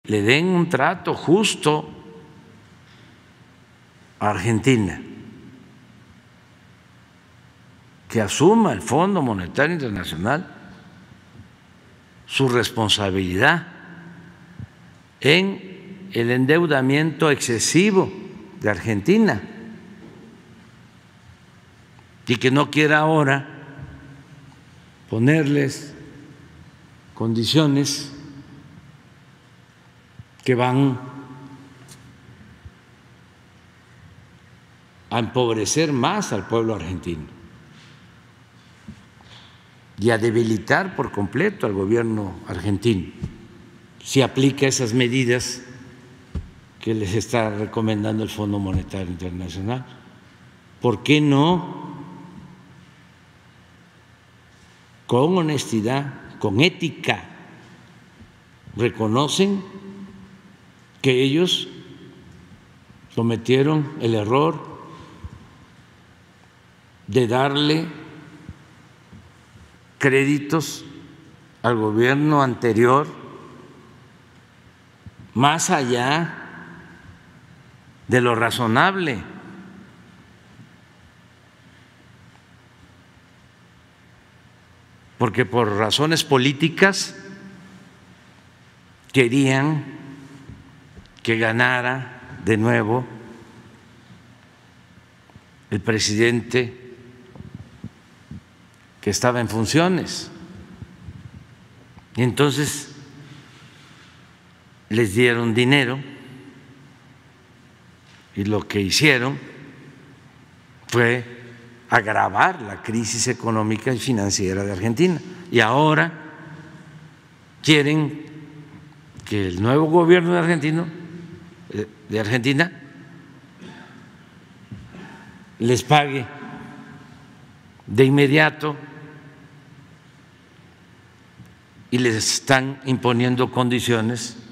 le den un trato justo a Argentina, que asuma el Fondo Monetario Internacional su responsabilidad en el endeudamiento excesivo de Argentina y que no quiera ahora ponerles condiciones que van a empobrecer más al pueblo argentino y a debilitar por completo al gobierno argentino si aplica esas medidas que les está recomendando el Fondo Monetario Internacional. ¿Por qué no, con honestidad, con ética, reconocen que ellos cometieron el error de darle créditos al gobierno anterior más allá de lo razonable? Porque por razones políticas querían que ganara de nuevo el presidente que estaba en funciones. Y entonces les dieron dinero y lo que hicieron fue agravar la crisis económica y financiera de Argentina. Y ahora quieren que el nuevo gobierno de Argentina les pague de inmediato y les están imponiendo condiciones